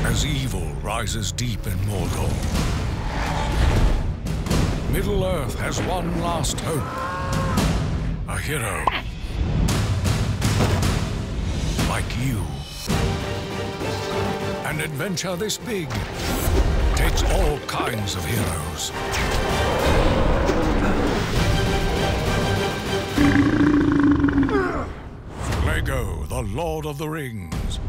as evil rises deep in Mordor. Middle-earth has one last hope. A hero. Like you. An adventure this big takes all kinds of heroes. Lego, the Lord of the Rings.